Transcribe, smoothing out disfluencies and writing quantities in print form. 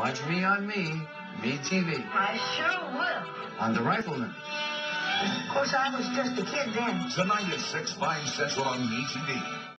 Watch me on Me TV. I sure will. On the Rifleman. Of course, I was just a kid then. Tonight at 6, 5 Central on Me TV.